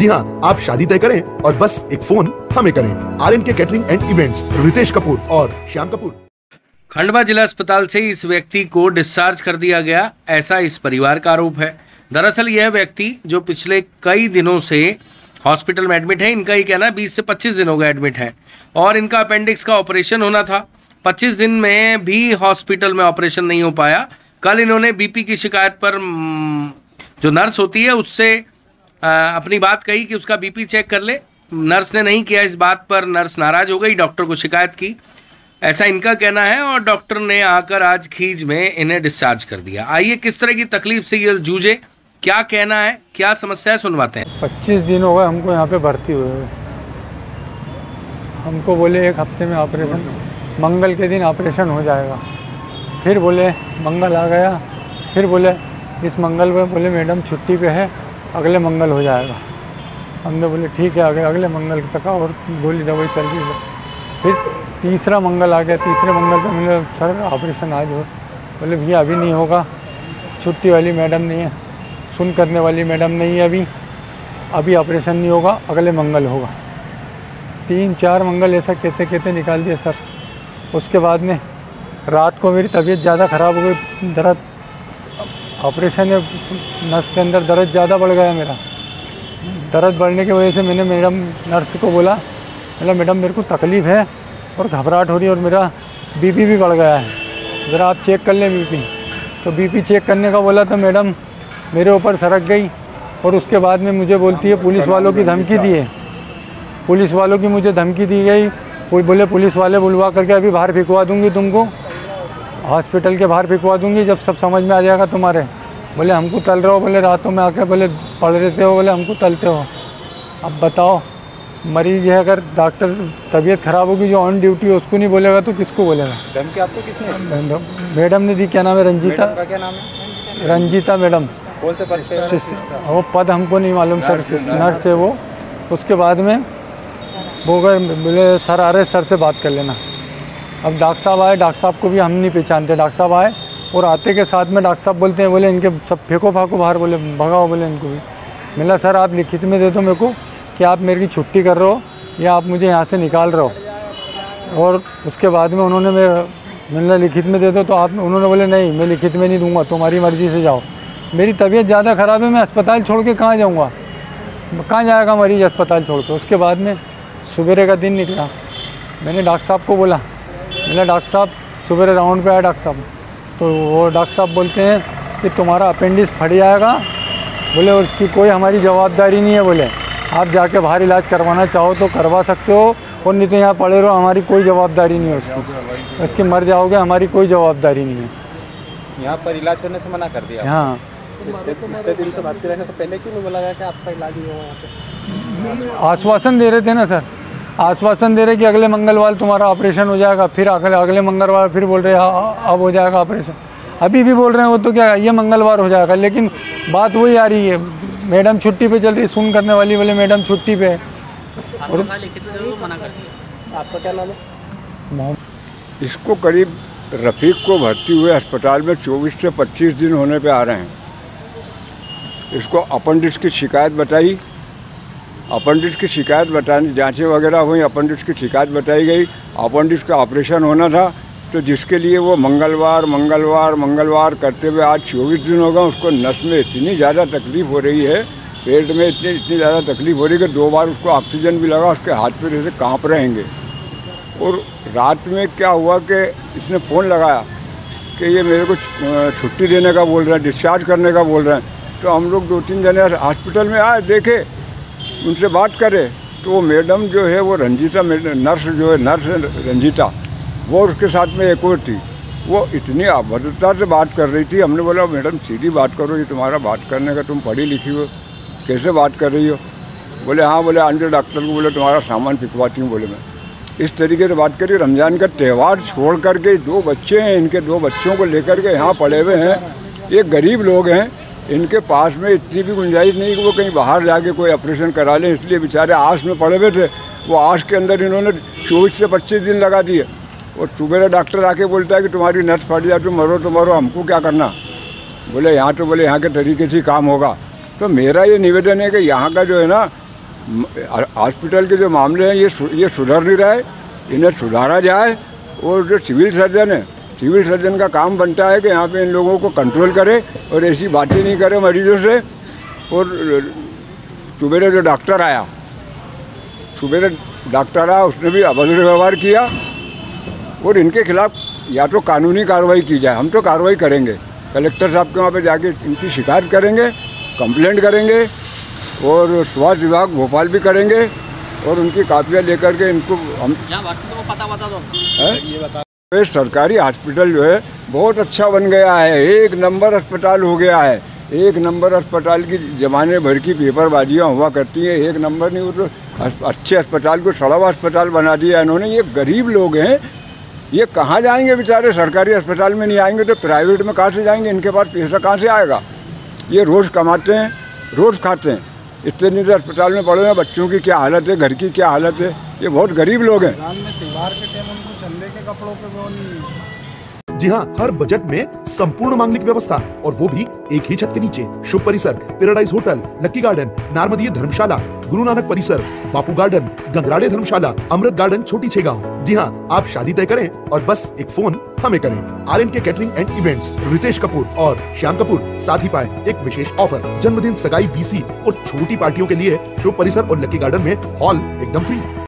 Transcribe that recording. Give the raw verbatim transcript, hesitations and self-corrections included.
जी हाँ, आप शादी तय करें और बस एक फोन हमें करें। R N K catering and events, Ritesh Kapoor और श्याम कपूर। खंडवा जिला अस्पताल से इस व्यक्ति को डिस्चार्ज कर दिया गया, ऐसा इस परिवार का आरोप है। दरअसल यह व्यक्ति जो पिछले कई दिनों से हॉस्पिटल में एडमिट है, इनका ये कहना है बीस से पच्चीस दिन हो गए एडमिट है और इनका अपेंडिक्स का ऑपरेशन होना था। पच्चीस दिन में भी हॉस्पिटल में ऑपरेशन नहीं हो पाया। कल इन्होंने बीपी की शिकायत पर जो नर्स होती है उससे अपनी बात कही कि उसका बीपी चेक कर ले। नर्स ने नहीं किया। इस बात पर नर्स नाराज हो गई, डॉक्टर को शिकायत की, ऐसा इनका कहना है और डॉक्टर ने आकर आज खींच में इन्हें डिस्चार्ज कर दिया। आइए किस तरह की तकलीफ से ये जूझे, क्या कहना है, क्या समस्या है, सुनवाते हैं। पच्चीस दिन हो गए हमको यहाँ पे भर्ती हुए। हमको बोले एक हफ्ते में ऑपरेशन, मंगल के दिन ऑपरेशन हो जाएगा। फिर बोले मंगल आ गया, फिर बोले इस मंगल में बोले मैडम छुट्टी पे है, अगले मंगल हो जाएगा। हमने बोले ठीक है, आगे अगले मंगल तक और गोली दवाई चल रही है। फिर तीसरा मंगल आ गया, तीसरे मंगल पे मैंने सर ऑपरेशन आज हो। बोले भैया अभी नहीं होगा, छुट्टी वाली मैडम नहीं है, सुन करने वाली मैडम नहीं है, अभी अभी ऑपरेशन नहीं होगा, अगले मंगल होगा। तीन चार मंगल ऐसा कहते कहते निकाल दिया सर। उसके बाद में रात को मेरी तबीयत ज़्यादा ख़राब हो गई, दर्द ऑपरेशन में नस के अंदर दर्द ज़्यादा बढ़ गया मेरा। दर्द बढ़ने की वजह से मैंने मैडम नर्स को बोला, बोला मैडम मेरे को तकलीफ़ है और घबराहट हो रही है और मेरा बीपी भी बढ़ गया है, ज़रा आप चेक कर लें बीपी। तो बीपी चेक करने का बोला तो मैडम मेरे ऊपर सरक गई और उसके बाद में मुझे बोलती है पुलिस वालों की धमकी दी है, पुलिस वालों की मुझे धमकी दी गई। बोले पुलिस वाले बुलवा करके अभी बाहर फिकवा दूंगी, तुमको हॉस्पिटल के बाहर फिकवा दूंगी, जब सब समझ में आ जाएगा तुम्हारे। बोले हमको तल रहे हो, बोले रातों में आके बोले पढ़ रहते हो, बोले हमको तलते हो। अब बताओ मरीज है, अगर डॉक्टर तबीयत ख़राब होगी जो ऑन ड्यूटी है उसको नहीं बोलेगा तो किसको बोलेगा। धमकी आपको किसने? मैडम ने दी। क्या नाम है? रंजीता। का क्या नाम है? रंजीता मैडम। कौन से पद पे? वो पद हमको नहीं मालूम सर, नर्स है वो। उसके बाद में वो गए, बोले सर आ रहे, सर से बात कर लेना। अब डॉक्टर साहब आए, डॉक्टर साहब को भी हम नहीं पहचानते। डॉक्टर साहब आए और आते के साथ में डॉक्टर साहब बोलते हैं, बोले इनके सब फेंको फाको बाहर, बोले भगाओ, बोले इनको भी। मिला सर आप लिखित में दे दो मेरे को कि आप मेरी छुट्टी कर रहे हो या आप मुझे यहाँ से निकाल रहे हो। और उसके बाद में उन्होंने मेरा मिलना लिखित में दे दो, तो आप उन्होंने बोले नहीं मैं लिखित में नहीं दूंगा, तुम्हारी मर्ज़ी से जाओ। मेरी तबीयत ज़्यादा ख़राब है, मैं अस्पताल छोड़ के कहाँ जाऊँगा, कहाँ जाएगा मरीज़ अस्पताल छोड़ के। उसके बाद में सुबह का दिन निकला, मैंने डॉक्टर साहब को बोला, मैंने डॉक्टर साहब सुबह राउंड पे आया डॉक्टर साहब, तो वो डॉक्टर साहब बोलते हैं कि तुम्हारा अपेंडिक्स फट जाएगा, बोले और इसकी कोई हमारी जवाबदारी नहीं है, बोले आप जाके बाहर इलाज करवाना चाहो तो करवा सकते हो और नहीं तो यहाँ पड़े रहो, हमारी कोई जवाबदारी नहीं है उसकी, उसकी मर जाओगे, हमारी कोई जवाबदारी नहीं है। यहाँ पर इलाज करने से मना कर दिया? हाँ। इतने दिन से भर्ती रहे तो पहले क्यों नहीं बोला गया कि आपका इलाज नहीं होगा यहाँ पे? आश्वासन दे रहे थे ना सर, आश्वासन दे रहे कि अगले मंगलवार तुम्हारा ऑपरेशन हो जाएगा, फिर अगले अगले मंगलवार फिर बोल रहे अब हो जाएगा ऑपरेशन, अभी भी बोल रहे हैं वो तो क्या ये मंगलवार हो जाएगा। लेकिन बात वही आ रही है, मैडम छुट्टी पे चल रही, सुन करने वाली बोले मैडम छुट्टी पे। और आपका क्या नाम है? इसको करीब रफ़ीक को भर्ती हुए अस्पताल में चौबीस से पच्चीस दिन होने पे आ रहे हैं। इसको अपेंडिक्स की शिकायत बताई, अपेंडिक्स की शिकायत बताने जांचें वगैरह हुई, अपेंडिक्स की शिकायत बताई गई, अपेंडिक्स का ऑपरेशन होना था, तो जिसके लिए वो मंगलवार मंगलवार मंगलवार करते हुए आज चौबीस दिन हो गए। उसको नस में इतनी ज़्यादा तकलीफ़ हो रही है, पेट में इतनी इतनी ज़्यादा तकलीफ़ हो रही है कि दो बार उसको ऑक्सीजन भी लगा, उसके हाथ पैर ऐसे काँप रहेंगे। और रात में क्या हुआ कि इसने फ़ोन लगाया कि ये मेरे को छुट्टी देने का बोल रहे हैं, डिस्चार्ज करने का बोल रहे हैं। तो हम लोग दो तीन जने हॉस्पिटल में आए, देखे, उनसे बात करे तो वो मैडम जो है वो रंजीता नर्स जो है नर्स रंजीता, वो उसके साथ में एक और थी, वो इतनी अभद्रता से बात कर रही थी। हमने बोला मैडम सीधी बात करो, ये तुम्हारा बात करने का, तुम पढ़ी लिखी हो, कैसे बात कर रही हो? बोले हाँ, बोले अंडर डॉक्टर को बोले तुम्हारा सामान फिकवाती हूँ, बोले मैं इस तरीके से बात करी। रमज़ान का त्यौहार छोड़ करके दो बच्चे हैं, इनके दो बच्चों को लेकर के यहाँ पड़े हुए हैं, ये गरीब लोग हैं, इनके पास में इतनी भी गुंजाइश नहीं कि वो कहीं बाहर जाके कोई ऑपरेशन करा लें, इसलिए बेचारे आस में पड़े हुए थे। वो आस के अंदर इन्होंने चौबीस से पच्चीस दिन लगा दिए। और सुबह डॉक्टर आके बोलता है कि तुम्हारी नस फट जाए, तुम मरो तो मरो, हमको क्या करना। बोले यहाँ तो बोले यहाँ के तरीके से काम होगा। तो मेरा ये निवेदन है कि यहाँ का जो है ना हॉस्पिटल के जो मामले हैं ये ये सुधर नहीं रहा है, इन्हें सुधारा जाए। और जो सिविल सर्जन है, सिविल सर्जन का काम बनता है कि यहाँ पे इन लोगों को कंट्रोल करे और ऐसी बातें नहीं करे मरीजों से। और सुबह जो डॉक्टर आया सुबह डॉक्टर आया उसने भी अभद्र व्यवहार किया। और इनके खिलाफ या तो कानूनी कार्रवाई की जाए, हम तो कार्रवाई करेंगे, कलेक्टर साहब के वहाँ पे जाके इनकी शिकायत करेंगे, कंप्लेंट करेंगे और स्वास्थ्य विभाग भोपाल भी करेंगे और उनकी कापियाँ लेकर के इनको हम पता बता दो ये बता। सरकारी हॉस्पिटल जो है बहुत अच्छा बन गया है, एक नंबर अस्पताल हो गया है। एक नंबर अस्पताल की जमाने भर की पेपरबाजियाँ हुआ करती हैं, एक नंबर नहीं, वो तो अच्छे अस्पताल को सड़वा अस्पताल बना दिया इन्होंने। ये गरीब लोग हैं, ये कहाँ जाएंगे बेचारे, सरकारी अस्पताल में नहीं आएंगे तो प्राइवेट में कहाँ से जाएंगे, इनके पास पैसा कहाँ से आएगा। ये रोज़ कमाते हैं, रोज़ खाते हैं, इतने दिन से अस्पताल में पड़े हैं। बच्चों की क्या हालत है, घर की क्या हालत है, ये बहुत गरीब लोग हैं। त्योहार के टाइम उनको चंदे के कपड़ों के वो नहीं। जी हाँ, हर बजट में संपूर्ण मांगलिक व्यवस्था और वो भी एक ही छत के नीचे। Shubh Parisar, paradise hotel, lucky garden, Narmadiya Dharamshala, Guru Nanak Parisar, Bapu garden, Gangrade Dharamshala, Amrit garden, Chhoti Chhegaon. जी हाँ, आप शादी तय करें और बस एक फोन हमें करें। R N K catering and events, Ritesh Kapoor और श्याम कपूर साथ ही पाए एक विशेष ऑफर। जन्मदिन, सगाई, बीसी और छोटी पार्टियों के लिए शुभ परिसर और लक्की गार्डन में हॉल एकदम फ्री।